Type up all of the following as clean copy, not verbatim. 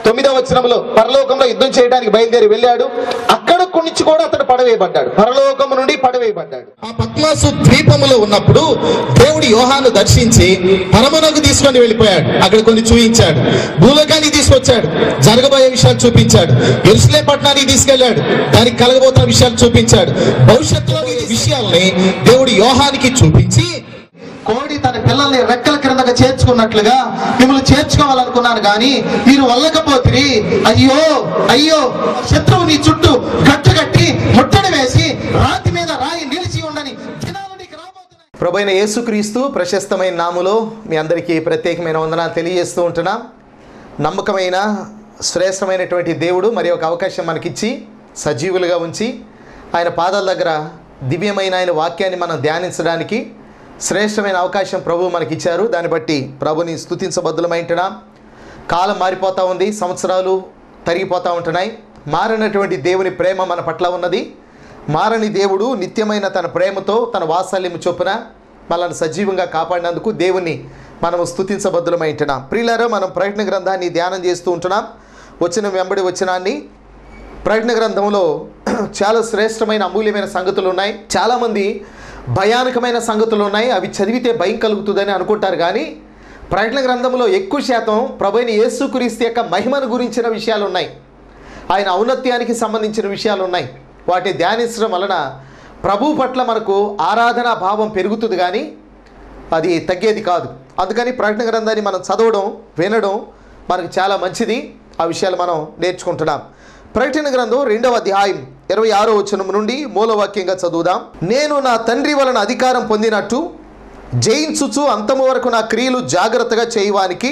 9వ వచనంలో పరలోకంలో యుద్ధం చేయడానికి బయలుదేరి వెళ్ళాడు. అక్కడ నుంచి కూడా అతడు పడవేయబడ్డాడు, పరలోకము నుండి పడవేయబడ్డాడు. ఆ పద్మాసు ద్వీపములో ఉన్నప్పుడు దేవుడు యోహాను దర్శించి పరమనకు తీసుకొని వెళ్ళిపోయాడు. అక్కడ కొన్ని చూపించాడు, భూలోకానికి తీసుకొచ్చాడు, జరగబోయే విషయాలు చూపించాడు, యెరూషలేము పట్టణానికి తీసుకెళ్లాడు, దానికి కలగబోతున్న విషయాలు చూపించాడు. భవిష్యత్తులో విషయాల్ని దేవుడు యోహానికి చూపించి, కోడి తన పిల్లల్ని రెక్కల క్రిందగా చేర్చుకున్నట్లుగా మిమ్మల్ని చేర్చుకోవాలనుకున్నాను కానీ మీరు వల్లకపోతే, అయ్యో అయ్యో, శత్రువు నీ చుట్టూ కట్టుకట్టి ముట్టడి వేసి రాతి మీద రాయి నిలిచి ఉండని దినాలు నీకు రాబోతున్నాయి. ప్రభువైన యేసుక్రీస్తు ప్రశస్తమైన నామములో మీ అందరికీ ప్రత్యేకమైన వందనాలు తెలియజేస్తూ ఉంటున్నాం. నమ్మకమైన శ్రేష్టమైనటువంటి దేవుడు మరి ఒక అవకాశం మనకిచ్చి సజీవులుగా ఉంచి ఆయన పాదాల దగ్గర దివ్యమైన ఆయన వాక్యాన్ని మనం ధ్యానించడానికి శ్రేష్టమైన అవకాశం ప్రభు మనకిచ్చారు. దాన్ని బట్టి ప్రభుని స్తుతించబద్దులమైంటున్నాం. కాలం మారిపోతూ ఉంది, సంవత్సరాలు తరిగిపోతూ ఉంటున్నాయి. మారినటువంటి దేవుని ప్రేమ మన పట్ల ఉన్నది. మారని దేవుడు నిత్యమైన తన ప్రేమతో తన వాత్సల్యము చొప్పున మనల్ని సజీవంగా కాపాడినందుకు దేవుని మనము స్తుతించబద్దులమైంటున్నాం. ప్రియులారా, మనం ప్రకటన గ్రంథాన్ని ధ్యానం చేస్తూ ఉంటున్నాం. వచ్చిన వెంబడి వచనాన్ని. ప్రకటన గ్రంథంలో చాలా శ్రేష్టమైన అమూల్యమైన సంగతులు ఉన్నాయి. చాలామంది భయానకమైన సంగతులు ఉన్నాయి, అవి చదివితే భయం కలుగుతుందని అనుకుంటారు. కానీ ప్రకటన గ్రంథంలో ఎక్కువ శాతం ప్రభువైన యేసుక్రీస్తు యొక్క మహిమను గురించిన విషయాలు ఉన్నాయి, ఆయన ఔన్నత్యానికి సంబంధించిన విషయాలు ఉన్నాయి. వాటిని ధ్యానించడం వలన ప్రభు పట్ల మనకు ఆరాధనా భావం పెరుగుతుంది, కానీ అది తగ్గేది కాదు. అందుకని ప్రకటన గ్రంథాన్ని మనం చదవడం, వినడం మనకు చాలా మంచిది. ఆ విషయాలు మనం నేర్చుకుంటున్నాం. ప్రకటన గ్రంథం 2వ అధ్యాయం 26వ వచనం నుండి మూలవాక్యంగా చదువుదాం. నేను నా తండ్రి వలన అధికారం పొందినట్టు జయించుచు అంతము వరకు నా క్రియలు జాగ్రత్తగా చేయవానికి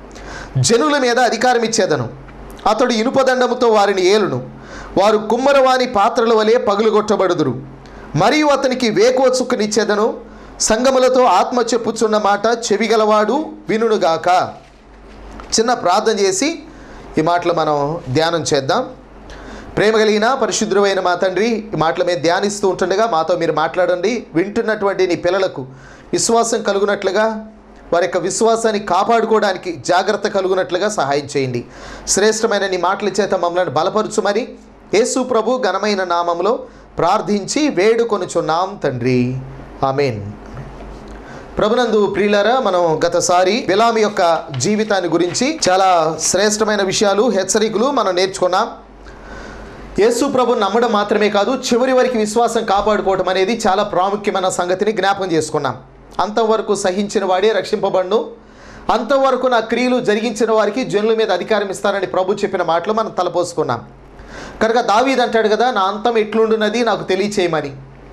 జనుల మీద అధికారం ఇచ్చేదను. అతడు ఇనుపదండముతో వారిని ఏలును. వారు కుమ్మరవాని పాత్రల వలె పగులుగొట్టబడుదురు. మరియు అతనికి వేకువ చుక్కనిచ్చేదను. సంగములతో ఆత్మ చెప్పుచున్న మాట చెవిగలవాడు వినుగాక. చిన్న ప్రార్థన చేసి ఈ మాటలు మనం ధ్యానం చేద్దాం. ప్రేమ కలిగిన పరిశుద్ధుడైన మా తండ్రి, ఈ మాటల మీద ధ్యానిస్తూ ఉంటుండగా మాతో మీరు మాట్లాడండి. వింటున్నటువంటి నీ పిల్లలకు విశ్వాసం కలుగునట్లుగా, వారి యొక్క విశ్వాసాన్ని కాపాడుకోవడానికి జాగ్రత్త కలుగునట్లుగా సహాయం చేయండి. శ్రేష్టమైన నీ మాటల చేత మమ్మల్ని బలపరచుమని యేసు ప్రభు ఘనమైన నామములో ప్రార్థించి వేడుకొనుచున్నాం తండ్రి, ఆమేన్. ప్రభునందు ప్రియులారా, మనం గతసారి బిలాము యొక్క జీవితాన్ని గురించి చాలా శ్రేష్టమైన విషయాలు, హెచ్చరికలు మనం నేర్చుకున్నాం. యేసు ప్రభుని నమ్మడం మాత్రమే కాదు, చివరి వరకు విశ్వాసం కాపాడుకోవడం అనేది చాలా ప్రాముఖ్యమైన సంగతిని జ్ఞాపకం చేసుకున్నాం. అంతవరకు సహించిన వాడే రక్షింపబడును, అంతవరకు నా క్రియలు జరిగించిన వారికి జనుల మీద అధికారం ఇస్తానని ప్రభు చెప్పిన మాటలు మనం తలపోసుకున్నాం. కనుక దావీదు అంటాడు కదా, నా అంతం ఎట్లుండున్నది నాకు తెలియచేయమని.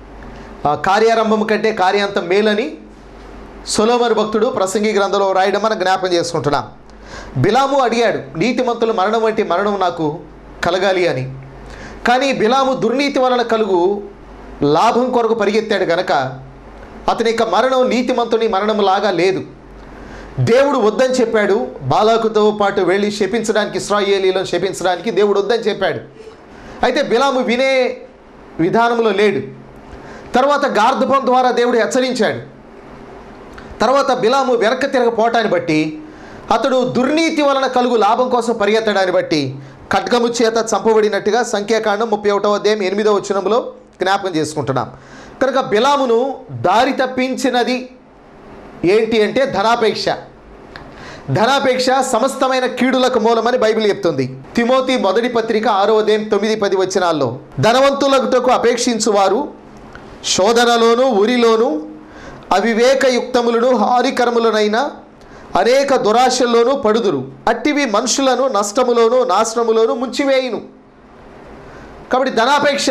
కార్యారంభం కంటే కార్యాంతం మేలని సొలొమోను భక్తుడు ప్రసంగి గ్రంథంలో రాయడం మనం జ్ఞాపకం చేసుకుంటున్నాం. బిలాము అడిగాడు, నీతిమంతుల మరణం వంటి మరణం నాకు కలగాలి అని. కానీ బిలాము దుర్నీతి వలన కలుగు లాభం కొరకు పరిగెత్తాడు గనక అతని యొక్క మరణం నీతిమంతుని మరణంలాగా లేదు. దేవుడు వద్దని చెప్పాడు. బాలాకుతో పాటు వెళ్ళి శపించడానికి, ఇశ్రాయేలీలను శపించడానికి దేవుడు వద్దని చెప్పాడు. అయితే బిలాము వినే విధానంలో లేడు. తర్వాత గార్ధపం ద్వారా దేవుడు హెచ్చరించాడు. తర్వాత బిలాము వెనక్కి తిరగపోవటాన్ని బట్టి, అతడు దుర్నీతి వలన కలుగు లాభం కోసం పరిగెత్తడాన్ని బట్టి ఖడ్గము చేత చంపబడినట్టుగా సంఖ్యాకాండం 31వ అధ్యాయం 8వ వచనంలో జ్ఞాపకం చేసుకుంటున్నాం. కనుక బిలామును దారి తప్పించినది ఏంటి అంటే ధనాపేక్ష. ధనాపేక్ష సమస్తమైన కీడులకు మూలమని బైబిల్ చెప్తుంది. తిమోతి మొదటి పత్రిక 6వ అధ్యాయం 9-10 వచనాల్లో, ధనవంతులకు అపేక్షించువారు శోధనలోను ఉరిలోను అవివేకయుక్తములను హానికరములనైన అనేక దురాశల్లోనూ పడుదురు. అట్టివి మనుషులను నష్టములోను నాశనములోను ముంచివేయును. కాబట్టి ధనాపేక్ష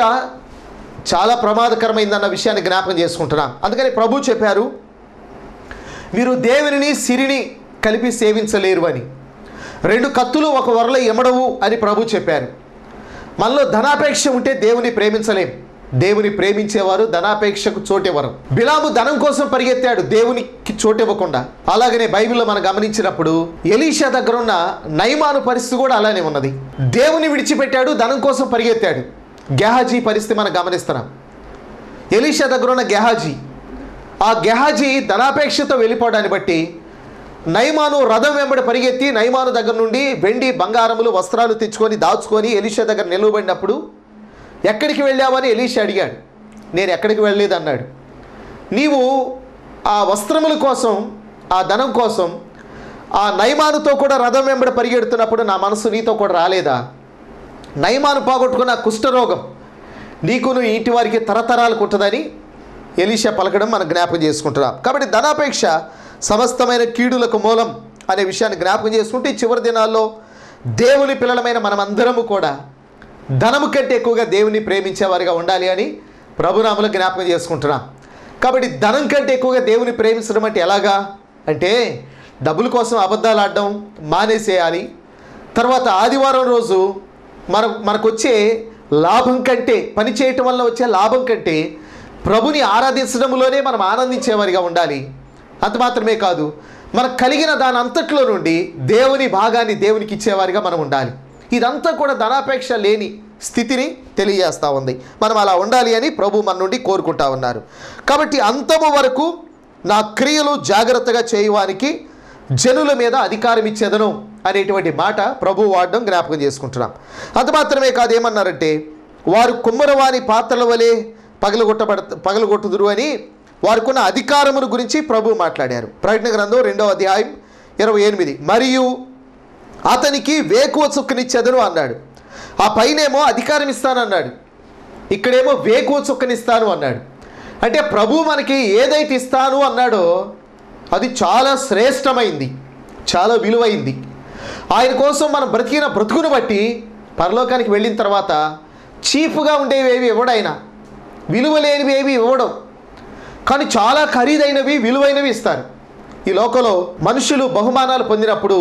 చాలా ప్రమాదకరమైందన్న విషయాన్ని జ్ఞాపకం చేసుకుంటున్నాం. అందుకని ప్రభు చెప్పారు, మీరు దేవునిని సిరిని కలిపి సేవించలేరు అని. 2 కత్తులు ఒక వరలో ఎమడవు అని ప్రభు చెప్పారు. మనలో ధనాపేక్ష ఉంటే దేవుని ప్రేమించలేం. దేవుని ప్రేమించేవారు ధనాపేక్షకు చోటివ్వరు. బిలాము ధనం కోసం పరిగెత్తాడు, దేవునికి చోటివ్వకుండా. అలాగనే బైబిల్లో మనం గమనించినప్పుడు ఎలీషా దగ్గర ఉన్న నయమాను పరిస్థితి కూడా అలానే ఉన్నది. దేవుని విడిచిపెట్టాడు, ధనం కోసం పరిగెత్తాడు. గెహాజీ పరిస్థితి మనం గమనిస్తున్నాం. ఎలీషా దగ్గర ఉన్న గెహాజీ, ఆ గెహాజీ ధనాపేక్షతో వెళ్ళిపోవడాన్ని బట్టి నయమాను రథం వెంబడి పరిగెత్తి నయమాను దగ్గర నుండి వెండి బంగారములు వస్త్రాలు తెచ్చుకొని దాచుకొని ఎలీషా దగ్గర నిలవబడినప్పుడు ఎక్కడికి వెళ్ళావని ఎలీషా అడిగాడు. నేను ఎక్కడికి వెళ్ళలేదు అన్నాడు. నీవు ఆ వస్త్రముల కోసం, ఆ ధనం కోసం ఆ నయమానుతో కూడా రథం వెంబడి పరిగెడుతున్నప్పుడు నా మనసు నీతో కూడా రాలేదా? నయమాను పోగొట్టుకున్న కుష్ఠరోగం నీకును ఇంటి వారికి తరతరాలకు ఉంటుందని ఎలీషా పలకడం మనం జ్ఞాపకం చేసుకుంటున్నాం. కాబట్టి ధనాపేక్ష సమస్తమైన కీడులకు మూలం అనే విషయాన్ని జ్ఞాపకం చేసుకుంటే చివరి దినాల్లో దేవుని పిల్లలమైన మనమందరము కూడా ధనము కంటే ఎక్కువగా దేవుని ప్రేమించేవారిగా ఉండాలి అని ప్రభునామలో జ్ఞాపకం చేసుకుంటున్నాం. కాబట్టి ధనం కంటే ఎక్కువగా దేవుని ప్రేమించడం అంటే ఎలాగా అంటే డబ్బుల కోసం అబద్ధాలు ఆడడం మానేసేయాలి. తర్వాత ఆదివారం రోజు మనకు వచ్చే లాభం కంటే, పని చేయటం వల్ల వచ్చే లాభం కంటే ప్రభుని ఆరాధించడంలోనే మనం ఆనందించేవారిగా ఉండాలి. అంత మాత్రమే కాదు, మనకు కలిగిన దాని అంతట్లో నుండి దేవుని భాగాన్ని దేవునికి ఇచ్చేవారిగా మనం ఉండాలి. ఇదంతా కూడా ధనాపేక్ష లేని స్థితిని తెలియజేస్తూ ఉంది. మనం అలా ఉండాలి అని ప్రభు మన నుండి కోరుకుంటా ఉన్నారు. కాబట్టి అంతము వరకు నా క్రియలు జాగ్రత్తగా చేయడానికి జనుల మీద అధికారం ఇచ్చేదను అనేటువంటి మాట ప్రభు వాడడం జ్ఞాపకం చేసుకుంటున్నాం. అంత మాత్రమే కాదు, ఏమన్నారంటే వారు కుమ్మరవాని పాత్రల వలె పగలగొట్టుదురు అని వారికున్న అధికారమును గురించి ప్రభు మాట్లాడారు. ప్రకటన గ్రంథం 2వ అధ్యాయం 28. మరియు అతనికి వేకువ చుక్కనిచ్చేదను అన్నాడు. ఆ పైనేమో అధికారం ఇస్తానన్నాడు, ఇక్కడేమో వేకువ చుక్కనిస్తాను అన్నాడు. అంటే ప్రభు మనకి ఏదైతే ఇస్తాను అన్నాడో అది చాలా శ్రేష్టమైంది, చాలా విలువైంది. ఆయన కోసం మనం బ్రతికిన బ్రతుకును బట్టి పరలోకానికి వెళ్ళిన తర్వాత చీఫ్గా ఉండేవేవి ఇవ్వడైనా, విలువలేనివి ఏవి ఇవ్వడం, కానీ చాలా ఖరీదైనవి విలువైనవి ఇస్తారు. ఈ లోకంలో మనుషులు బహుమానాలు పొందినప్పుడు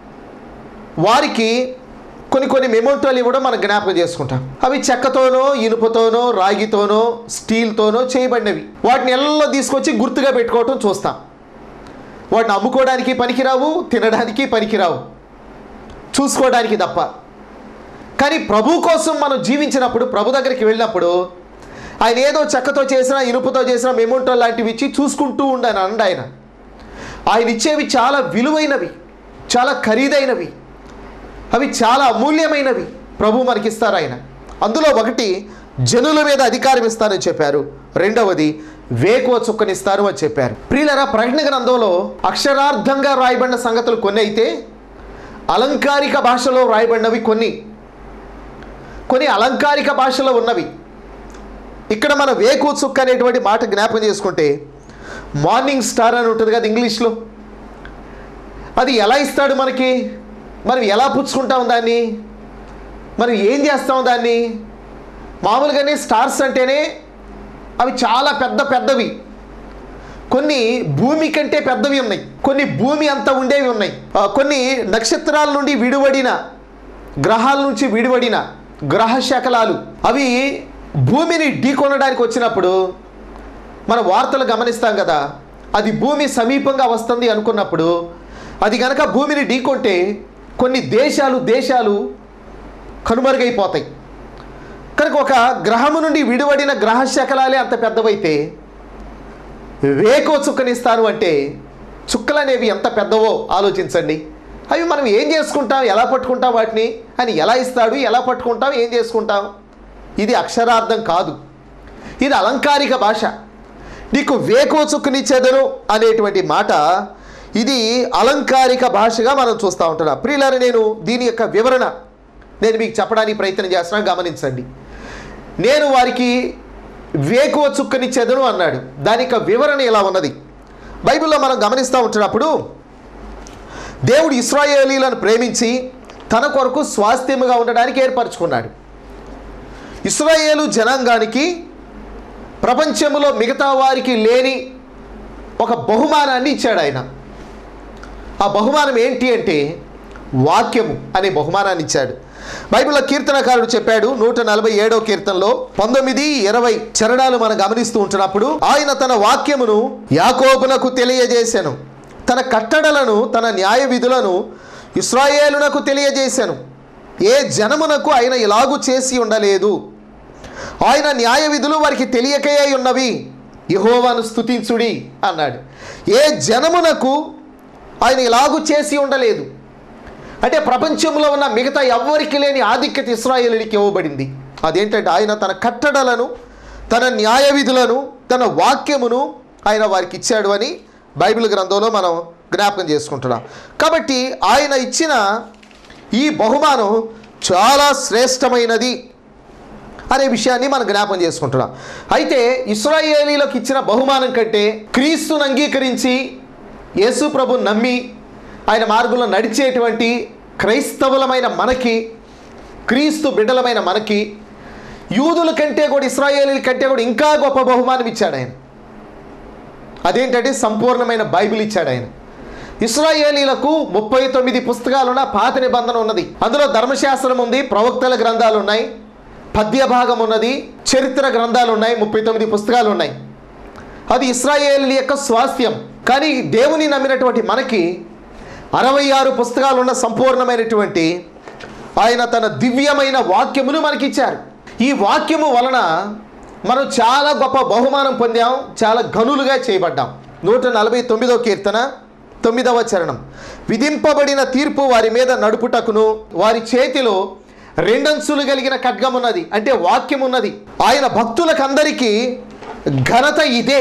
వారికి కొన్ని మెమోంటోలు ఇవ్వడం మనం జ్ఞాపకం చేసుకుంటాం. అవి చెక్కతోనో, ఇనుపతోనో, రాగితోనో, స్టీల్తోనో చేయబడినవి. వాటిని ఎల్లో తీసుకొచ్చి గుర్తుగా పెట్టుకోవటం చూస్తాం. వాటిని అమ్ముకోవడానికి పనికిరావు, తినడానికి పనికిరావు, చూసుకోవడానికి తప్ప. కానీ ప్రభు కోసం మనం జీవించినప్పుడు, ప్రభు దగ్గరికి వెళ్ళినప్పుడు ఆయన ఏదో చెక్కతో చేసిన, ఇనుపతో చేసిన మెమోంటో లాంటివి ఇచ్చి చూసుకుంటూ ఉండని అండి. ఆయన ఇచ్చేవి చాలా విలువైనవి, చాలా ఖరీదైనవి, అవి చాలా అమూల్యమైనవి ప్రభు మనకిస్తారు ఆయన. అందులో ఒకటి జనుల మీద అధికారం ఇస్తారని చెప్పారు, రెండవది వేకువ చుక్కనిస్తారు అని చెప్పారు. ప్రియులారా, ప్రకటన గ్రంథంలో అక్షరార్థంగా రాయబడిన సంగతులు కొన్ని అయితే అలంకారిక భాషలో రాయబడినవి కొన్ని అలంకారిక భాషలో ఉన్నవి. ఇక్కడ మన వేకువ చుక్క అనేటువంటి మాట జ్ఞాపకం చేసుకుంటే మార్నింగ్ స్టార్ అని ఉంటుంది కదా ఇంగ్లీష్లో. అది ఎలా ఇస్తాడు మనకి? మనం ఎలా పుచ్చుకుంటాం దాన్ని? మనం ఏం చేస్తాం దాన్ని? మామూలుగానే స్టార్స్ అంటేనే అవి చాలా పెద్దవి, కొన్ని భూమి కంటే పెద్దవి ఉన్నాయి, కొన్ని భూమి అంతా ఉండేవి ఉన్నాయి, కొన్ని నక్షత్రాల నుండి విడివడిన, గ్రహాల నుంచి విడివడిన గ్రహ శకలాలు అవి భూమిని ఢీకొనడానికి వచ్చినప్పుడు మన వార్తలు గమనిస్తాం కదా. అది భూమి సమీపంగా వస్తుంది అనుకున్నప్పుడు అది కనుక భూమిని ఢీకొంటే కొన్ని దేశాలు కనుమరుగైపోతాయి. కనుక ఒక గ్రహము నుండి విడివడిన గ్రహ శకలాలే అంత పెద్దవైతే వేకువ చుక్కనిస్తాను అంటే చుక్కలు అనేవి ఎంత పెద్దవో ఆలోచించండి. అవి మనం ఏం చేసుకుంటాం, ఎలా పట్టుకుంటాం వాటిని అని, ఎలా ఇస్తాడు, ఎలా పట్టుకుంటాం, ఏం చేసుకుంటాం? ఇది అక్షరార్థం కాదు, ఇది అలంకారిక భాష. నీకు వేకువ చుక్కనిచ్చేదను అనేటువంటి మాట ఇది అలంకారిక భాషగా మనం చూస్తూ ఉంటున్నాం. ప్రియులారా, నేను దీని యొక్క వివరణ నేను మీకు చెప్పడానికి ప్రయత్నం చేస్తున్నాను, గమనించండి. నేను వారికి వేకువ చుక్కనిచ్చేదను అన్నాడు. దాని యొక్క వివరణ ఇలా ఉన్నది. బైబిల్లో మనం గమనిస్తూ ఉంటున్నప్పుడు దేవుడు ఇశ్రాయేలీలను ప్రేమించి తన కొరకు స్వాస్థ్యముగా ఉండడానికి ఏర్పరచుకున్నాడు. ఇశ్రాయేలు జనాంగానికి ప్రపంచంలో మిగతా వారికి లేని ఒక బహుమానాన్ని ఇచ్చాడు ఆయన. ఆ బహుమానం ఏంటి అంటే వాక్యము అనే బహుమానాన్ని ఇచ్చాడు. బైబిల్లో కీర్తనకారుడు చెప్పాడు 147వ కీర్తనలో 19-20 చరణాలు మనం గమనిస్తూ ఉంటున్నప్పుడు, ఆయన తన వాక్యమును యాకోబునకు తెలియజేశాను, తన కట్టడలను, తన న్యాయ విధులను ఇశ్రాయేలునకు తెలియజేశాను. ఏ జనమునకు ఆయన ఇలాగు చేసి ఉండలేదు. ఆయన న్యాయ విధులు వారికి తెలియకయే ఉన్నవి, యెహోవాను స్తుతించుడి అన్నాడు. ఏ జనమునకు ఆయన ఇలాగూ చేసి ఉండలేదు. అంటే ప్రపంచంలో ఉన్న మిగతా ఎవ్వరికి లేని ఆధిక్యత ఇశ్రాయేలీయులకి ఇవ్వబడింది. అదేంటంటే ఆయన తన కట్టడలను, తన న్యాయ విధులను, తన వాక్యమును ఆయన వారికి ఇచ్చాడు అని బైబిల్ గ్రంథంలో మనం జ్ఞాపకం చేసుకుంటున్నాం. కాబట్టి ఆయన ఇచ్చిన ఈ బహుమానం చాలా శ్రేష్టమైనది అనే విషయాన్ని మనం జ్ఞాపకం చేసుకుంటున్నాం. అయితే ఇశ్రాయేలీలకు ఇచ్చిన బహుమానం కంటే క్రీస్తును అంగీకరించి యేసు ప్రభుని నమ్మి ఆయన మార్గంలో నడిచేటువంటి క్రైస్తవులమైన మనకి, క్రీస్తు బిడ్డలమైన మనకి, యూదుల కంటే కూడా ఇశ్రాయేలీల కంటే కూడా ఇంకా గొప్ప బహుమానం ఇచ్చాడు ఆయన. అదేంటంటే సంపూర్ణమైన బైబిల్ ఇచ్చాడు ఆయన. ఇశ్రాయేలీలకు 39 పుస్తకాలున్న పాత నిబంధన ఉన్నది. అందులో ధర్మశాస్త్రం ఉంది, ప్రవక్తల గ్రంథాలు ఉన్నాయి, పద్య భాగం ఉన్నది, చరిత్ర గ్రంథాలు ఉన్నాయి, 39 పుస్తకాలు ఉన్నాయి. అది ఇశ్రాయేలీల యొక్క స్వాస్థ్యం. కానీ దేవుని నమ్మినటువంటి మనకి 66 పుస్తకాలు ఉన్న సంపూర్ణమైనటువంటి ఆయన తన దివ్యమైన వాక్యమును మనకిచ్చారు. ఈ వాక్యము వలన మనం చాలా గొప్ప బహుమానం పొందాం, చాలా గనులుగా చేయబడ్డాం. 149వ కీర్తన 9వ చరణం, విధింపబడిన తీర్పు వారి మీద నడుపుటకును వారి చేతిలో 2 అంచులు కలిగిన ఖడ్గం ఉన్నది. అంటే వాక్యం ఉన్నది. ఆయన భక్తులకందరికీ ఘనత ఇదే.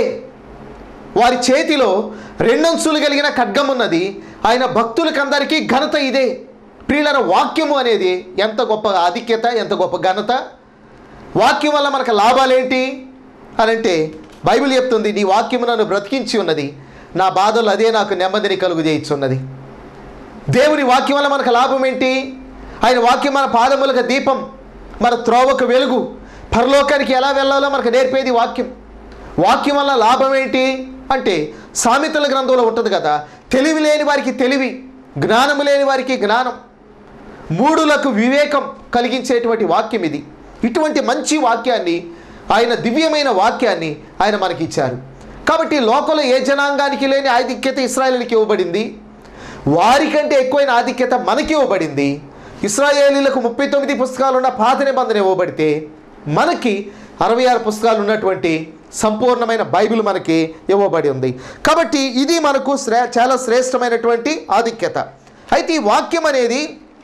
వారి చేతిలో 2 అంచులు కలిగిన ఖడ్గం ఉన్నది. ఆయన భక్తులకందరికీ ఘనత ఇదే. ప్రియులైన వాక్యము అనేది ఎంత గొప్ప ఆధిక్యత, ఎంత గొప్ప ఘనత. వాక్యం వల్ల మనకు లాభాలేంటి అని అంటే బైబిల్ చెప్తుంది, నీ వాక్యము నన్ను బ్రతికించి ఉన్నది, నా బాధలు అదే నాకు నెమ్మదిని కలుగు చేయించున్నది. దేవుని వాక్యం వల్ల మనకు లాభం ఏంటి? ఆయన వాక్యం మన పాదములకు దీపం, మన త్రోవకు వెలుగు, పరలోకానికి ఎలా వెళ్ళాలో మనకు నేర్పేది వాక్యం. వాక్యం వల్ల లాభం ఏంటి అంటే సామెతల గ్రంథంలో ఉంటుంది కదా, తెలివి లేని వారికి తెలివి, జ్ఞానము లేని వారికి జ్ఞానం, మూఢులకు వివేకం కలిగించేటువంటి వాక్యం ఇది. ఇటువంటి మంచి వాక్యాన్ని, ఆయన దివ్యమైన వాక్యాన్ని ఆయన మనకి ఇచ్చారు. కాబట్టి లోకంలో ఏ జనాంగానికి లేని ఆధిక్యత ఇశ్రాయేలీయులకు ఇవ్వబడింది, వారికంటే ఎక్కువైన ఆధిక్యత మనకి ఇవ్వబడింది. ఇశ్రాయేలీయులకు 39 పుస్తకాలు ఉన్న పాత నిబంధన ఇవ్వబడితే మనకి 66 పుస్తకాలు ఉన్నటువంటి సంపూర్ణమైన బైబిల్ మనకి ఇవ్వబడి ఉంది. కాబట్టి ఇది మనకు చాలా శ్రేష్టమైనటువంటి ఆధిక్యత. అయితే ఈ వాక్యం అనేది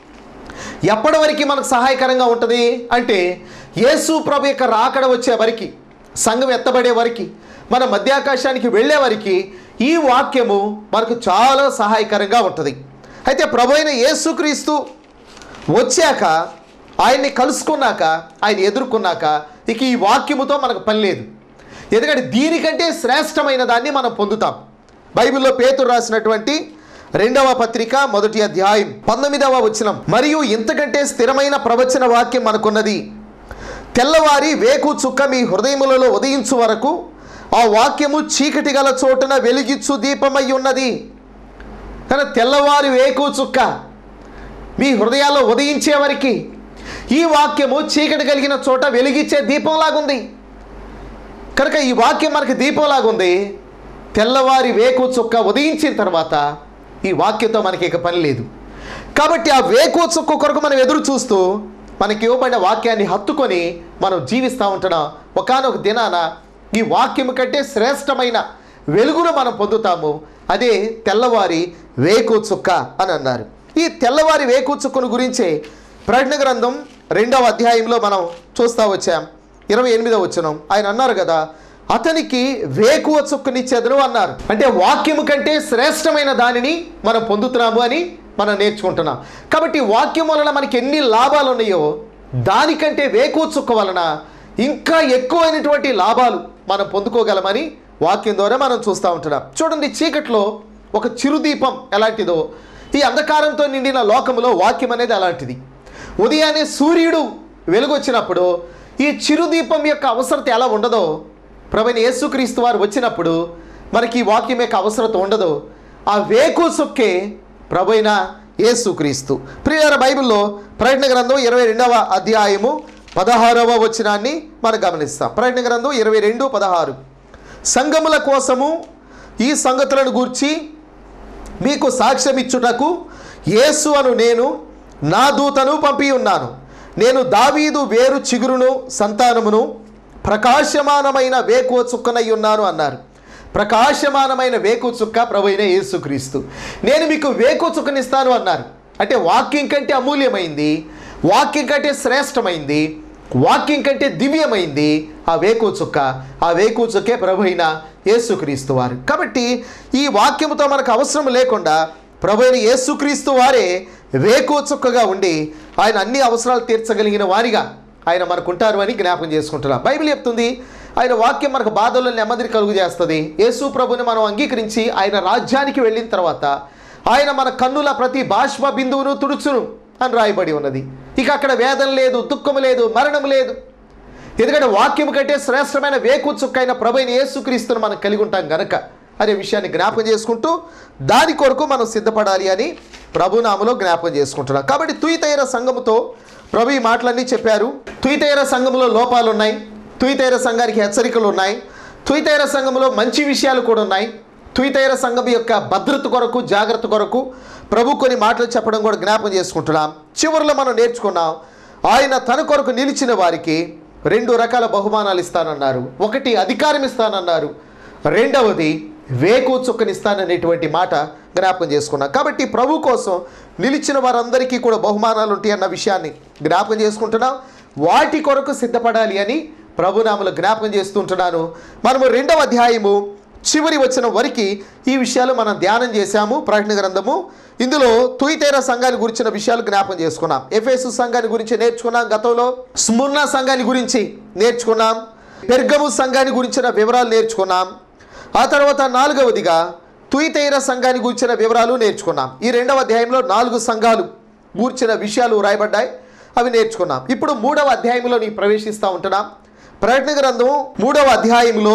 ఎప్పటి వరకు మనకు సహాయకరంగా ఉంటుంది అంటే యేసు ప్రభు యొక్క రాకడ వచ్చే వరకు, సంఘం ఎత్తబడే వరకు, మన మధ్యాకాశానికి వెళ్ళే వరకు ఈ వాక్యము మనకు చాలా సహాయకరంగా ఉంటుంది. అయితే ప్రభు అయిన యేసుక్రీస్తు వచ్చాక, ఆయన్ని కలుసుకున్నాక, ఆయన ఎదుర్కొన్నాక ఇక ఈ వాక్యముతో మనకు పని లేదు. ఎందుకంటే దీనికంటే శ్రేష్టమైన దాన్ని మనం పొందుతాం. బైబిల్లో పేతురు రాసినటువంటి 2వ పత్రిక 1వ అధ్యాయం 19వ వచనం, మరియు ఇంతకంటే స్థిరమైన ప్రవచన వాక్యం మనకున్నది, తెల్లవారి వేకు చుక్క మీ హృదయములలో ఉదయించు వరకు ఆ వాక్యము చీకటి గల చోటున వెలిగించు దీపమై ఉన్నది. కానీ తెల్లవారి వేకు చుక్క మీ హృదయాల్లో ఉదయించే వరకు ఈ వాక్యము చీకటి కలిగిన చోట వెలిగించే దీపంలాగుంది. కనుక ఈ వాక్యం మనకి దీపంలాగుంది. తెల్లవారి వేకు చుక్క ఉదయించిన తర్వాత ఈ వాక్యంతో మనకి ఇక పని లేదు. కాబట్టి ఆ వేకు చుక్క కొరకు మనం ఎదురు చూస్తూ మనకి ఇవ్వబడిన వాక్యాన్ని హత్తుకొని మనం జీవిస్తూ ఉంటున్నాం. ఒకానొక దినాన ఈ వాక్యము కంటే శ్రేష్టమైన వెలుగును మనం పొందుతాము. అదే తెల్లవారి వేకు చుక్క అని అన్నారు. ఈ తెల్లవారి వేకు చుక్కను గురించే ప్రకటన గ్రంథం 2వ అధ్యాయంలో మనం చూస్తూ వచ్చాం. 28వ వచనం ఆయన అన్నారు కదా, అతనికి వేకువ చుక్కనిచ్చేదను అన్నారు. అంటే వాక్యము కంటే శ్రేష్టమైన దానిని మనం పొందుతున్నాము అని మనం నేర్చుకుంటున్నాం. కాబట్టి వాక్యం వలన మనకి ఎన్ని లాభాలు ఉన్నాయో దానికంటే వేకువ చుక్క వలన ఇంకా ఎక్కువైనటువంటి లాభాలు మనం పొందుకోగలమని వాక్యం ద్వారా మనం చూస్తూ ఉంటున్నాం. చూడండి, చీకట్లో ఒక చిరుదీపం ఎలాంటిదో ఈ అంధకారంతో నిండిన లోకంలో వాక్యం అనేది అలాంటిది. ఉదయాన్నే సూర్యుడు వెలుగొచ్చినప్పుడు ఈ చిరుదీపం యొక్క అవసరత ఎలా ఉండదో, ప్రభువైన యేసుక్రీస్తు వారు వచ్చినప్పుడు మనకి ఈ వాక్యం యొక్క అవసరత ఉండదు. ఆ వేకు చుక్కే ప్రభువైన యేసుక్రీస్తు. ప్రియులారా, బైబిల్లో ప్రకటన గ్రంథం 22వ అధ్యాయము 16వ వచనాన్ని మనం గమనిస్తాం. ప్రకటన గ్రంథం 22:16, సంఘముల కోసము ఈ సంగతులను గూర్చి మీకు సాక్ష్యం ఇచ్చుటకు యేసు అను నేను నా దూతను పంపి ఉన్నాను. నేను దావీదు వేరు చిగురును సంతానమును ప్రకాశమానమైన వేకువ చుక్కనై ఉన్నాను అన్నారు. ప్రకాశమానమైన వేకు చుక్క ప్రభువైన యేసుక్రీస్తు. నేను మీకు వేకు చుక్కనిస్తాను అన్నారు. అంటే వాక్యం కంటే అమూల్యమైంది, వాక్యం కంటే శ్రేష్టమైంది, వాక్యం కంటే దివ్యమైంది ఆ వేకు చుక్క. ఆ వేకు చుక్కే ప్రభువైన యేసుక్రీస్తు వారు. కాబట్టి ఈ వాక్యముతో మనకు అవసరం లేకుండా ప్రభువైన యేసుక్రీస్తు వారే వేకు చుక్కగా ఉండి ఆయన అన్ని అవసరాలు తీర్చగలిగిన వారిగా ఆయన మనకుంటారు అని జ్ఞాపకం చేసుకుంటున్నాం. బైబిల్ చెప్తుంది ఆయన వాక్యం మనకు బాధల్లో నెమ్మదిని కలుగు చేస్తుంది. యేసు ప్రభుని మనం అంగీకరించి ఆయన రాజ్యానికి వెళ్ళిన తర్వాత ఆయన మన కన్నుల ప్రతి బాష్ప బిందువును తుడుచును అని రాయబడి ఉన్నది. ఇక అక్కడ వేదన లేదు, దుఃఖము లేదు, మరణం లేదు. ఎందుకంటే వాక్యం కంటే శ్రేష్టమైన వేకు చుక్కైన ప్రభువైన యేసుక్రీస్తును మనం కలిగి ఉంటాం గనక అనే విషయాన్ని జ్ఞాపకం చేసుకుంటూ దాని కొరకు మనం సిద్ధపడాలి అని ప్రభునామలో జ్ఞాపకం చేసుకుంటున్నాం. కాబట్టి తుయితైర సంఘముతో ప్రభు ఈ మాటలన్నీ చెప్పారు. తుయితైర సంఘములో లోపాలు ఉన్నాయి, తుయితైర సంఘానికి హెచ్చరికలు ఉన్నాయి, తుయితైర సంఘములో మంచి విషయాలు కూడా ఉన్నాయి. తుయితైర సంఘం యొక్క భద్రత కొరకు, జాగ్రత్త కొరకు ప్రభు కొన్ని మాటలు చెప్పడం కూడా జ్ఞాపకం చేసుకుంటున్నాం. చివరిలో మనం నేర్చుకున్నాం ఆయన తన కొరకు నిలిచిన వారికి 2 రకాల బహుమానాలు ఇస్తానన్నారు. ఒకటి అధికారం ఇస్తానన్నారు, రెండవది వేకు చుక్కనిస్తాననేటువంటి మాట జ్ఞాపకం చేసుకున్నాం. కాబట్టి ప్రభు కోసం నిలిచిన వారందరికీ కూడా బహుమానాలు ఉంటాయి అన్న విషయాన్ని జ్ఞాపకం చేసుకుంటున్నాం. వాటి కొరకు సిద్ధపడాలి అని ప్రభునామలు జ్ఞాపకం చేస్తుంటున్నాను. మనము 2వ అధ్యాయము చివరి వచనం వరకు ఈ విషయాలు మనం ధ్యానం చేశాము. ప్రకటన గ్రంథము ఇందులో తుయితైర సంఘాన్ని గురించిన విషయాలు జ్ఞాపకం చేసుకున్నాం. ఎఫెసు సంఘాన్ని గురించి నేర్చుకున్నాం, గతంలో స్ముర్నా సంఘాన్ని గురించి నేర్చుకున్నాం, పెర్గము సంఘాన్ని గురించిన వివరాలు నేర్చుకున్నాం. ఆ తర్వాత 4వదిగా తుయితైర సంఘాన్ని గురించిన వివరాలు నేర్చుకున్నాం. ఈ 2వ అధ్యాయంలో 4 సంఘాలు గూర్చిన విషయాలు రాయబడ్డాయి, అవి నేర్చుకున్నాం. ఇప్పుడు 3వ అధ్యాయంలో ప్రవేశిస్తూ ఉంటున్నాం. ప్రకటన గ్రంథం 3వ అధ్యాయంలో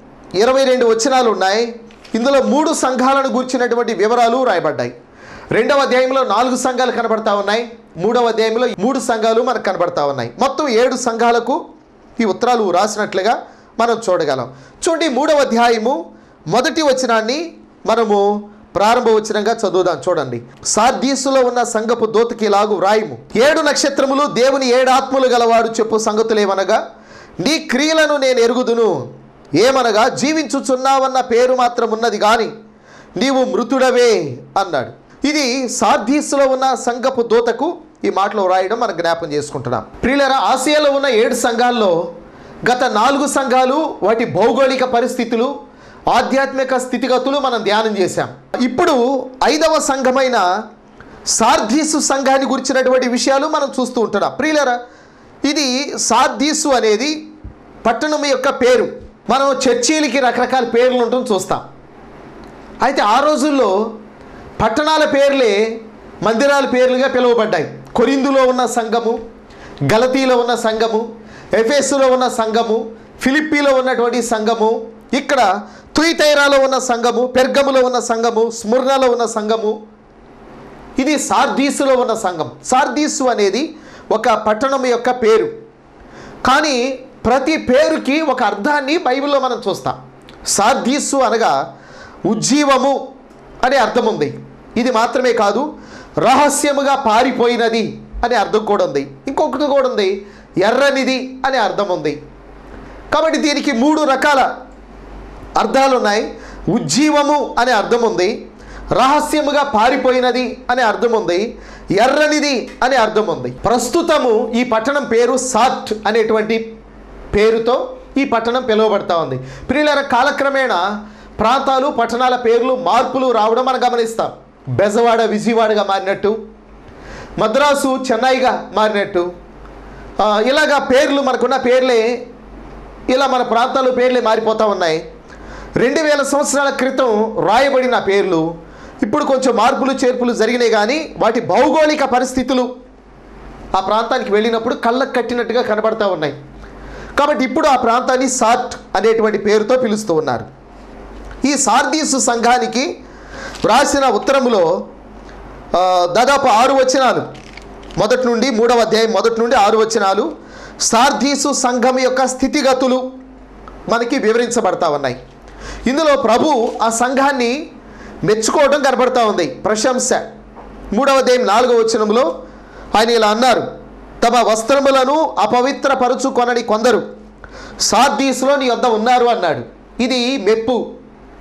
22 వచనాలు ఉన్నాయి. ఇందులో 3 సంఘాలను గూర్చినటువంటి వివరాలు రాయబడ్డాయి. 2వ అధ్యాయంలో 4 సంఘాలు కనబడతా ఉన్నాయి, 3వ అధ్యాయంలో 3 సంఘాలు మనకు కనబడతా ఉన్నాయి. మొత్తం 7 సంఘాలకు ఈ ఉత్తరాలు రాసినట్లుగా మనం చూడగలం. చూడండి, 3వ అధ్యాయము 1వ వచనాన్ని మనము ప్రారంభ వచనంగా చదువుదాం. చూడండి, సార్దీసులో ఉన్న సంఘపు దూతకి ఇలాగు వ్రాయుము. 7 నక్షత్రములు దేవుని 7 ఆత్మలు గలవాడు చెప్పు సంగతులేమనగా, నీ క్రియలను నేను ఎరుగుదును. ఏమనగా, జీవించుచున్నావన్న పేరు మాత్రం ఉన్నది కానీ నీవు మృతుడవే అన్నాడు. ఇది సార్దీసులో ఉన్న సంఘపు దూతకు ఈ మాటలు వ్రాయడం మనం జ్ఞాపకం చేసుకుంటున్నాం. ప్రియులారా, ఆసియాలో ఉన్న 7 సంఘాల్లో గత 4 సంఘాలు, వాటి భౌగోళిక పరిస్థితులు, ఆధ్యాత్మిక స్థితిగతులు మనం ధ్యానం చేశాం. ఇప్పుడు 5వ సంఘమైన సార్దీసు సంఘాన్ని గురించినటువంటి విషయాలు మనం చూస్తూ ఉంటున్నాం. ప్రియులారా, ఇది సార్దీసు అనేది పట్టణం యొక్క పేరు. మనం చర్చీలకి రకరకాల పేర్లు ఉంటుంది చూస్తాం. అయితే ఆ రోజుల్లో పట్టణాల పేర్లే మందిరాల పేర్లుగా పిలువబడ్డాయి. కొరింథులో ఉన్న సంఘము, గలతీలో ఉన్న సంఘము, ఎఫెసులో ఉన్న సంఘము, ఫిలిప్పీలో ఉన్నటువంటి సంఘము, ఇక్కడ తుయితైరాలో ఉన్న సంఘము, పెర్గములో ఉన్న సంఘము, స్ముర్నాలో ఉన్న సంఘము, ఇది సార్దీసులో ఉన్న సంఘం. సార్దీసు అనేది ఒక పట్టణం యొక్క పేరు. కానీ ప్రతి పేరుకి ఒక అర్థాన్ని బైబిల్లో మనం చూస్తాం. సార్దీసు అనగా ఉజ్జీవము అనే అర్థం ఉంది. ఇది మాత్రమే కాదు, రహస్యముగా పారిపోయినది అనే అర్థం కూడా ఉంది. ఇంకొకటి కూడా ఉంది, ఎర్రనిది అనే అర్థం ఉంది. కాబట్టి దీనికి 3 రకాల అర్థాలు ఉన్నాయి. ఉజ్జీవము అనే అర్థం ఉంది, రహస్యముగా పారిపోయినది అనే అర్థం ఉంది, ఎర్రనిది అనే అర్థం ఉంది. ప్రస్తుతము ఈ పట్టణం పేరు సార్ట్ అనేటువంటి పేరుతో ఈ పట్టణం పిలువబడతా ఉంది. ప్రియులారా, కాలక్రమేణా ప్రాంతాలు, పట్టణాల పేర్లు మార్పులు రావడం మనం గమనిస్తాం. బెజవాడ విజయవాడగా మారినట్టు, మద్రాసు చెన్నైగా మారినట్టు, ఇలాగా పేర్లు, మనకున్న పేర్లే ఇలా మన ప్రాంతాలు పేర్లే మారిపోతూ ఉన్నాయి. 2000 సంవత్సరాల క్రితం రాయబడిన పేర్లు ఇప్పుడు కొంచెం మార్పులు చేర్పులు జరిగినాయి, కానీ వాటి భౌగోళిక పరిస్థితులు ఆ ప్రాంతానికి వెళ్ళినప్పుడు కళ్ళకు కట్టినట్టుగా కనబడతా ఉన్నాయి. కాబట్టి ఇప్పుడు ఆ ప్రాంతాన్ని సార్ట్ అనేటువంటి పేరుతో పిలుస్తూ ఉన్నారు. ఈ సార్దీసు సంఘానికి వ్రాసిన ఉత్తరములో దాదాపు 6 వచనాలు, 1 నుండి 3వ అధ్యాయం 1 నుండి 6 వచనాలు సార్దీసు సంఘం యొక్క స్థితిగతులు మనకి వివరించబడతా ఉన్నాయి. ఇందులో ప్రభు ఆ సంఘాన్ని మెచ్చుకోవడం కనబడతా ఉంది, ప్రశంస. 3వ అధ్యాయం 4వ వచనంలో ఆయన ఇలా అన్నారు, తమ వస్త్రములను అపవిత్రపరుచుకొనని కొందరు సార్దీసులో నీ వద్ద ఉన్నారు అన్నాడు. ఇది మెప్పు,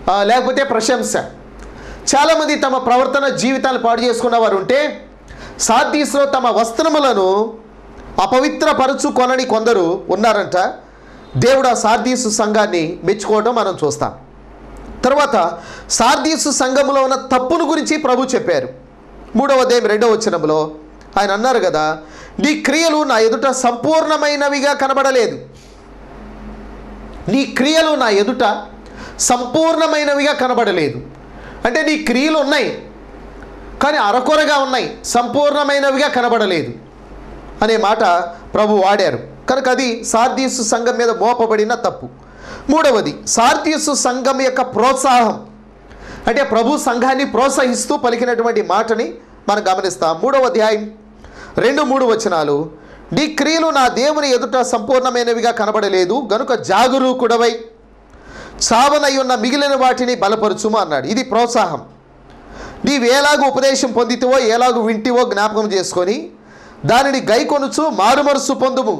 లేకపోతే ప్రశంస. చాలామంది తమ ప్రవర్తన జీవితాలు పాడు చేసుకున్న వారు ఉంటే సార్దీస్లో తమ వస్త్రములను అపవిత్రపరచుకొనని కొందరు ఉన్నారంట. దేవుడు ఆ సార్దీసు సంఘాన్ని మెచ్చుకోవడం మనం చూస్తాం. తర్వాత సార్దీసు సంఘములో ఉన్న తప్పును గురించి ప్రభు చెప్పారు. 3వ అధ్యాయం 2వ వచనంలో ఆయన అన్నారు కదా, నీ క్రియలు నా ఎదుట సంపూర్ణమైనవిగా కనబడలేదు. నీ క్రియలు నా ఎదుట సంపూర్ణమైనవిగా కనబడలేదు. అంటే నీ క్రియలు ఉన్నాయి కానీ అరకొరగా ఉన్నాయి, సంపూర్ణమైనవిగా కనబడలేదు అనే మాట ప్రభు వాడారు. కనుక అది సార్దీసు సంఘం మీద మోపబడిన తప్పు. 3వది సార్దీసు సంఘం యొక్క ప్రోత్సాహం. అంటే ప్రభు సంఘాన్ని ప్రోత్సహిస్తూ పలికినటువంటి మాటని మనం గమనిస్తాం. 3వ అధ్యాయం 2-3 వచనాలు, నీ క్రియలు నా దేవుని ఎదుట సంపూర్ణమైనవిగా కనబడలేదు గనుక జాగరూకుడవై చావనై ఉన్న మిగిలిన వాటిని బలపరుచుము అన్నాడు. ఇది ప్రోత్సాహం. నీవేలాగూ ఉపదేశం పొందితివో ఎలాగూ వింటివో జ్ఞాపకం చేసుకొని దానిని గైకొనుచు మారుమరుసు పొందుము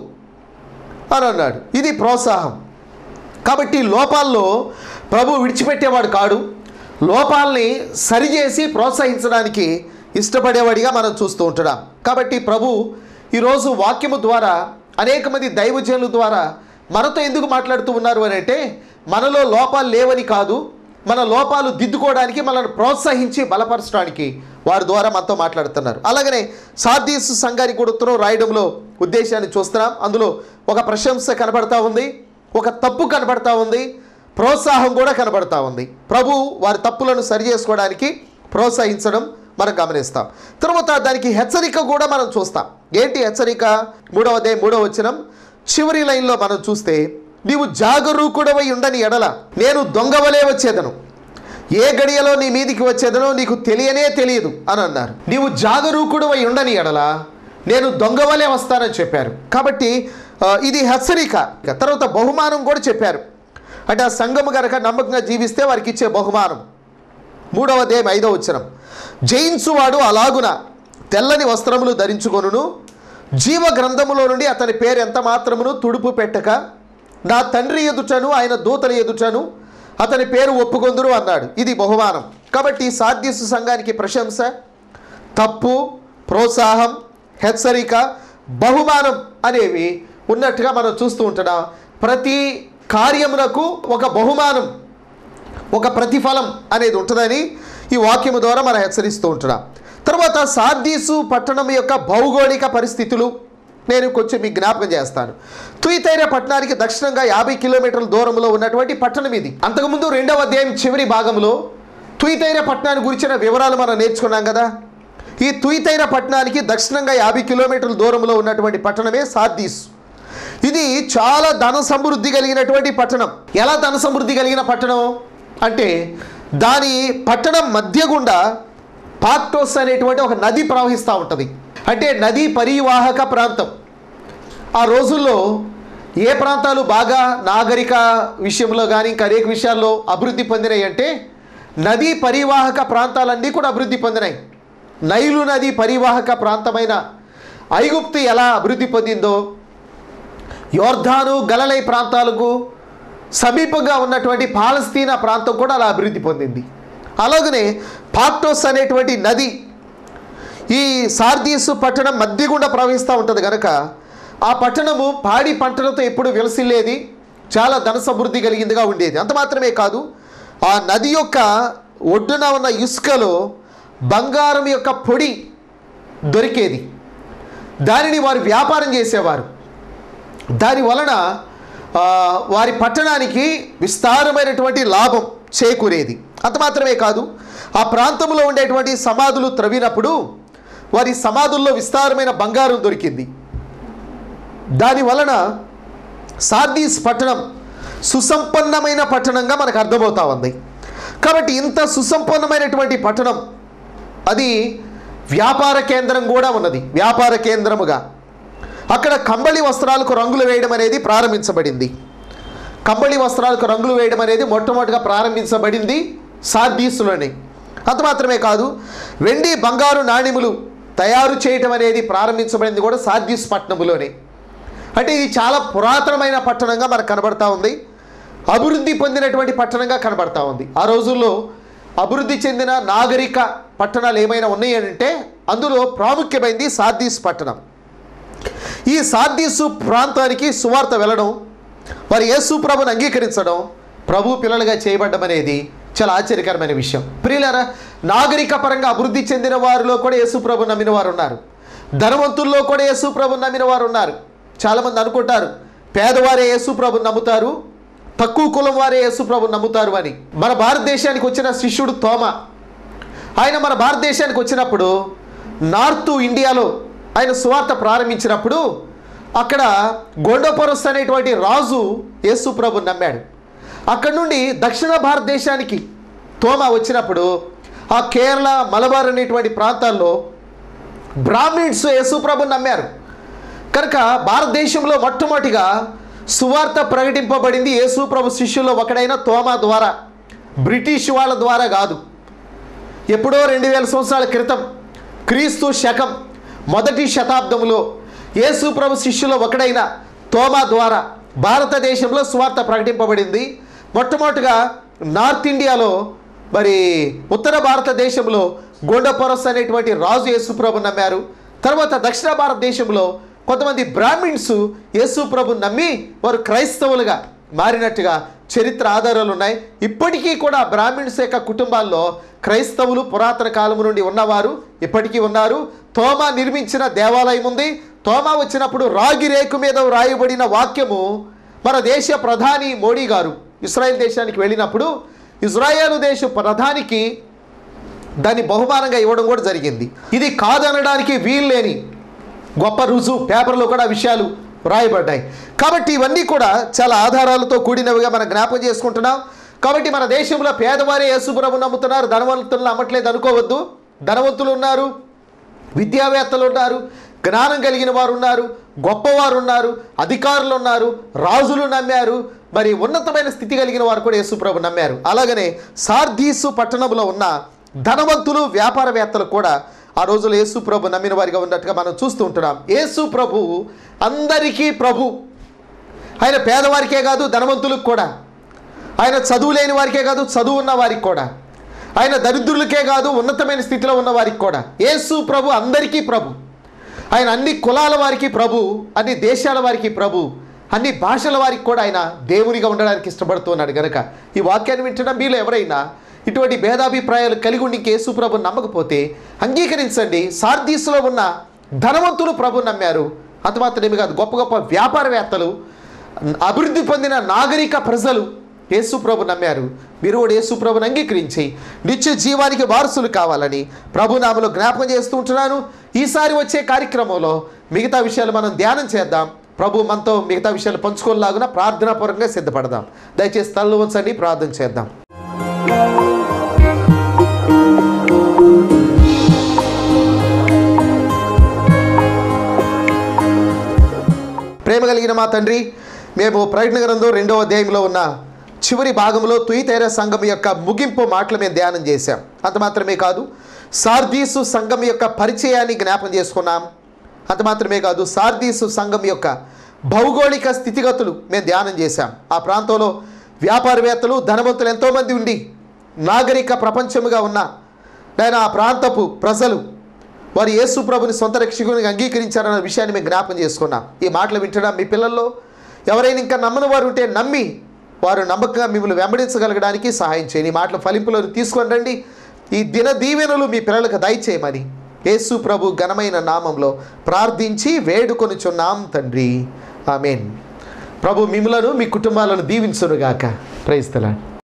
అని అన్నాడు. ఇది ప్రోత్సాహం. కాబట్టి లోపాల్లో ప్రభు విడిచిపెట్టేవాడు కాడు. లోపాలని సరిచేసి ప్రోత్సహించడానికి ఇష్టపడేవాడిగా మనం చూస్తూ ఉంటున్నాం. కాబట్టి ప్రభు ఈరోజు వాక్యము ద్వారా అనేక మంది దైవజనుల ద్వారా మనతో ఎందుకు మాట్లాడుతూ ఉన్నారు అని అంటే, మనలో లోపాలు లేవని కాదు, మన లోపాలు దిద్దుకోవడానికి, మనల్ని ప్రోత్సహించి బలపరచడానికి వారి ద్వారా మనతో మాట్లాడుతున్నారు. అలాగనే సార్దీసు సంఘానికి కూడా ఉత్తరం రాయడంలో ఉద్దేశాన్ని చూస్తున్నాం. అందులో ఒక ప్రశంస కనబడతా ఉంది, ఒక తప్పు కనబడతా ఉంది, ప్రోత్సాహం కూడా కనబడతా ఉంది. ప్రభు వారి తప్పులను సరి చేసుకోవడానికి ప్రోత్సహించడం మనం గమనిస్తాం. తర్వాత దానికి హెచ్చరిక కూడా మనం చూస్తాం. ఏంటి హెచ్చరిక? 3వ అధ్యాయం 3వ వచనం చివరి లైన్లో మనం చూస్తే, నీవు జాగరూకుడవై ఉండని ఎడల నేను దొంగవలే వచ్చేదను, ఏ గడియలో నీ మీదికి వచ్చేదనో నీకు తెలియనే తెలియదు అని అన్నారు. నీవు జాగరూకుడవై ఉండని ఎడల నేను దొంగవలే వస్తానని చెప్పారు. కాబట్టి ఇది హెచ్చరిక. తర్వాత బహుమానం కూడా చెప్పారు. అంటే ఆ సంఘము కనుక నమ్మకంగా జీవిస్తే వారికి ఇచ్చే బహుమానం. 3వ అధ్యాయం 5వ వచనం, జయించువాడు అలాగున తెల్లని వస్త్రములు ధరించుకొనును, జీవ గ్రంథములో నుండి అతని పేరు ఎంత మాత్రమును తుడుపు పెట్టక నా తండ్రి ఎదుటను ఆయన దూతల ఎదుటను అతని పేరు ఒప్పుకొందురు అన్నాడు. ఇది బహుమానం. కాబట్టి సార్దీసు సంఘానికి ప్రశంస, తప్పు, ప్రోత్సాహం, హెచ్చరిక, బహుమానం అనేవి ఉన్నట్టుగా మనం చూస్తూ ఉంటున్నాం. ప్రతి కార్యమునకు ఒక బహుమానం, ఒక ప్రతిఫలం అనేది ఉంటుందని ఈ వాక్యము ద్వారా మనం హెచ్చరిస్తూ ఉంటున్నాం. తర్వాత సార్దీసు పట్టణం యొక్క భౌగోళిక పరిస్థితులు నేను కొంచెం మీకు జ్ఞాపకం చేస్తాను. తుయితైర పట్టణానికి దక్షిణంగా 50 కిలోమీటర్ల దూరంలో ఉన్నటువంటి పట్టణం ఇది. అంతకుముందు 2వ అధ్యాయం చివరి భాగంలో తుయితైర పట్టణాన్ని గురించిన వివరాలు మనం నేర్చుకున్నాం కదా. ఈ తుయితైర పట్టణానికి దక్షిణంగా 50 కిలోమీటర్ల దూరంలో ఉన్నటువంటి పట్టణమే సార్దీసు. ఇది చాలా ధన సమృద్ధి కలిగినటువంటి పట్టణం. ఎలా ధన సమృద్ధి కలిగిన పట్టణం అంటే, దాని పట్టణం మధ్య గుండా పాక్టోస్ అనేటువంటి ఒక నది ప్రవహిస్తూ ఉంటుంది. అంటే నదీ పరివాహక ప్రాంతం. ఆ రోజుల్లో ఏ ప్రాంతాలు బాగా నాగరిక విషయంలో కానీ ఇంకా అనేక విషయాల్లో అభివృద్ధి పొందినాయి అంటే, నదీ పరివాహక ప్రాంతాలన్నీ కూడా అభివృద్ధి పొందినాయి. నైలు నది పరివాహక ప్రాంతమైన ఐగుప్తు ఎలా అభివృద్ధి పొందిందో, యోర్ధాను గలలై ప్రాంతాలకు సమీపంగా ఉన్నటువంటి పాలస్తీనా ప్రాంతం కూడా అలా అభివృద్ధి పొందింది. అలాగనే పాక్టోస్ అనేటువంటి నది ఈ సార్దీసు పట్టణం మధ్య గుండా ప్రవహిస్తూ ఉంటుంది కనుక ఆ పట్టణము పాడి పంటలతో ఎప్పుడు విలసిల్లేది, చాలా ధన సమృద్ధి కలిగిందిగా ఉండేది. అంత మాత్రమే కాదు, ఆ నది యొక్క ఒడ్డున ఉన్న ఇసుకలో బంగారం యొక్క పొడి దొరికేది. దానిని వారు వ్యాపారం చేసేవారు. దాని వలన వారి పట్టణానికి విస్తారమైనటువంటి లాభం చేకూరేది. అంత మాత్రమే కాదు, ఆ ప్రాంతంలో ఉండేటువంటి సమాధులు త్రవ్వినప్పుడు వారి సమాధుల్లో విస్తారమైన బంగారం దొరికింది. దాని వలన సార్దీస్ పట్టణం సుసంపన్నమైన పట్టణంగా మనకు అర్థమవుతా ఉంది. కాబట్టి ఇంత సుసంపన్నమైనటువంటి పట్టణం, అది వ్యాపార కేంద్రం కూడా ఉన్నది. వ్యాపార కేంద్రముగా అక్కడ కంబళి వస్త్రాలకు రంగులు వేయడం అనేది ప్రారంభించబడింది. కంబళి వస్త్రాలకు రంగులు వేయడం అనేది మొట్టమొదటిగా ప్రారంభించబడింది సార్దీసులోనే. అంత మాత్రమే కాదు, వెండి బంగారు నాణెములు తయారు చేయటం అనేది ప్రారంభించబడింది కూడా సార్దీస్ పట్టణంలోనే. అంటే ఇది చాలా పురాతనమైన పట్టణంగా మనకు కనబడతా ఉంది. అభివృద్ధి పొందినటువంటి పట్టణంగా కనబడతా ఉంది. ఆ రోజుల్లో అభివృద్ధి చెందిన నాగరిక పట్టణాలు ఏమైనా ఉన్నాయి అంటే అందులో ప్రాముఖ్యమైనది సార్దీస్ పట్టణం. ఈ సార్దీసు ప్రాంతానికి సువార్త వెళ్ళడం, వారు యేసు ప్రభుని అంగీకరించడం, ప్రభు పిల్లలుగా చేయబడ్డం అనేది చాలా ఆశ్చర్యకరమైన విషయం. ప్రియులారా, నాగరిక పరంగా అభివృద్ధి చెందిన వారిలో కూడా యేసు ప్రభు నమ్మిన వారు ఉన్నారు. ధనవంతుల్లో కూడా యేసు ప్రభు నమ్మిన వారు ఉన్నారు. చాలామంది అనుకుంటారు పేదవారే యేసు ప్రభు నమ్ముతారు, తక్కువ కులం వారే యేసు ప్రభు నమ్ముతారు అని. మన భారతదేశానికి వచ్చిన శిష్యుడు తోమా, ఆయన మన భారతదేశానికి వచ్చినప్పుడు నార్త్ ఇండియాలో ఆయన సువార్త ప్రారంభించినప్పుడు అక్కడ గొండోపరస్ అనేటువంటి రాజు యేసు ప్రభు నమ్మాడు. అక్కడ నుండి దక్షిణ భారతదేశానికి తోమా వచ్చినప్పుడు ఆ కేరళ, మలబార్ అనేటువంటి ప్రాంతాల్లో బ్రాహ్మిన్స్ యేసు ప్రభు నమ్మారు. కనుక భారతదేశంలో మొట్టమొదటిగా సువార్త ప్రకటింపబడింది యేసు ప్రభు శిష్యుల్లో ఒకడైన తోమా ద్వారా, బ్రిటిష్ వాళ్ళ ద్వారా కాదు. ఎప్పుడో 2000 సంవత్సరాల క్రితం క్రీస్తు శకం 1వ శతాబ్దంలో యేసు ప్రభు శిష్యుల్లో ఒకడైన తోమా ద్వారా భారతదేశంలో సువార్త ప్రకటింపబడింది. మొట్టమొదటిగా నార్త్ ఇండియాలో, మరి ఉత్తర భారతదేశంలో గొండపరస్ అనేటువంటి రాజు యేసు ప్రభు నమ్మారు. తర్వాత దక్షిణ భారతదేశంలో కొంతమంది బ్రాహ్మిన్స్ యేసు ప్రభు నమ్మి వారు క్రైస్తవులుగా మారినట్టుగా చరిత్ర ఆధారాలు ఉన్నాయి. ఇప్పటికీ కూడా బ్రాహ్మిన్స్ యొక్క కుటుంబాల్లో క్రైస్తవులు పురాతన కాలం నుండి ఉన్నవారు ఇప్పటికీ ఉన్నారు. తోమా నిర్మించిన దేవాలయం ఉంది. తోమా వచ్చినప్పుడు రాగి రేకు మీద వ్రాయబడిన వాక్యము మన దేశ ప్రధాని మోడీ గారు ఇజ్రాయెల్ దేశానికి వెళ్ళినప్పుడు ఇజ్రాయేలు దేశ ప్రధానికి దాన్ని బహుమానంగా ఇవ్వడం కూడా జరిగింది. ఇది కాదనడానికి వీల్లేని గొప్ప రుజువు. పేపర్లో కూడా విషయాలు వ్రాయబడ్డాయి. కాబట్టి ఇవన్నీ కూడా చాలా ఆధారాలతో కూడినవిగా మనం జ్ఞాపకం చేసుకుంటున్నాం. కాబట్టి మన దేశంలో పేదవారే యేసు ప్రభువును నమ్ముతున్నారు, ధనవంతులను నమ్మట్లేదు అనుకోవద్దు. ధనవంతులు ఉన్నారు, విద్యావేత్తలు ఉన్నారు, జ్ఞానం కలిగిన వారు ఉన్నారు, గొప్పవారు ఉన్నారు, అధికారులు ఉన్నారు, రాజులు నమ్మారు, మరి ఉన్నతమైన స్థితి కలిగిన వారు కూడా యేసు ప్రభు నమ్మారు. అలాగనే సార్దీసు పట్టణంలో ఉన్న ధనవంతులు, వ్యాపారవేత్తలు కూడా ఆ రోజుల్లో యేసు ప్రభు నమ్మిన వారిగా ఉన్నట్టుగా మనం చూస్తూ ఉంటున్నాం. యేసు ప్రభు అందరికీ ప్రభు. ఆయన పేదవారికే కాదు, ధనవంతులకు కూడా. ఆయన చదువు లేని వారికే కాదు, చదువు ఉన్న వారికి కూడా. ఆయన దరిద్రులకే కాదు, ఉన్నతమైన స్థితిలో ఉన్న వారికి కూడా. యేసు ప్రభు అందరికీ ప్రభు. ఆయన అన్ని కులాల వారికి ప్రభు, అన్ని దేశాల వారికి ప్రభు, అన్ని భాషల వారికి కూడా ఆయన దేవునిగా ఉండడానికి ఇష్టపడుతున్నాడు. కనుక ఈ వాక్యాన్ని వింటున్న మీలో ఎవరైనా ఇటువంటి భేదాభిప్రాయాలు కలిగి ఉండి యేసు ప్రభు నమ్మకపోతే అంగీకరించండి. సార్దీసులో ఉన్న ధనవంతులు ప్రభు నమ్మారు. అంత మాత్రమే కాదు, గొప్ప గొప్ప వ్యాపారవేత్తలు, అభివృద్ధి పొందిన నాగరిక ప్రజలు యేసు ప్రభు నమ్మారు. మీరు కూడా యేసు ప్రభుని అంగీకరించి నిత్య జీవానికి వారసులు కావాలని ప్రభునామలో జ్ఞాపకం చేస్తూ ఉంటున్నాను. ఈసారి వచ్చే కార్యక్రమంలో మిగతా విషయాలు మనం ధ్యానం చేద్దాం. ప్రభు మనతో మిగతా విషయాలు పంచుకోలాగున ప్రార్థనాపూర్వకంగా సిద్ధపడదాం. దయచేసి తలలు వంచండి, ప్రార్థన చేద్దాం. ప్రేమ కలిగిన మా తండ్రి, మేము ప్రకటన గ్రంథం 2వ అధ్యాయంలో ఉన్న చివరి భాగంలో తుయతైర సంఘం యొక్క ముగింపు మాటలు మేము ధ్యానం చేశాం. అంత మాత్రమే కాదు, సార్దీసు సంఘం యొక్క పరిచయాన్ని జ్ఞాపకం చేసుకున్నాం. అంత మాత్రమే కాదు, సార్దీసు సంఘం యొక్క భౌగోళిక స్థితిగతులు మేము ధ్యానం చేశాం. ఆ ప్రాంతంలో వ్యాపారవేత్తలు, ధనవంతులు ఎంతోమంది ఉండి నాగరిక ప్రపంచముగా ఉన్న నేను ఆ ప్రాంతపు ప్రజలు వారు యేసు ప్రభుని సొంత రక్షకునిగా అంగీకరించారన్న విషయాన్ని మేము జ్ఞాపకం చేసుకున్నాం. ఈ మాటలు వింటడం మీ పిల్లల్లో ఎవరైనా ఇంకా నమ్మని వారు ఉంటే నమ్మి వారు నమ్మకంగా మిమ్మల్ని వెంబడించగలగడానికి సహాయం చేయండి. ఈ మాటలు ఫలింపులో తీసుకొని రండి. ఈ దిన దీవెనలు మీ పిల్లలకు దయచేయమని యేసు ప్రభు ఘనమైన నామంలో ప్రార్థించి వేడుకొనుచున్నాం తండ్రి, ఆమేన్. ప్రభు మిమ్మలను మీ కుటుంబాలను దీవించునుగాక. Praise the lord.